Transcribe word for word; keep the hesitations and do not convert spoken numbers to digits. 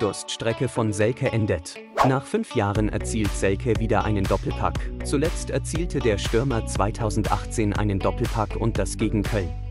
Durststrecke von Selke endet. Nach fünf Jahren erzielt Selke wieder einen Doppelpack. Zuletzt erzielte der Stürmer zweitausendachtzehn einen Doppelpack und das gegen Köln.